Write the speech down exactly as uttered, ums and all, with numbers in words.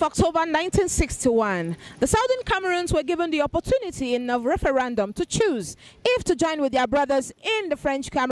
of October nineteen sixty-one, the Southern Cameroons were given the opportunity in a referendum to choose if to join with their brothers in the French Cameroon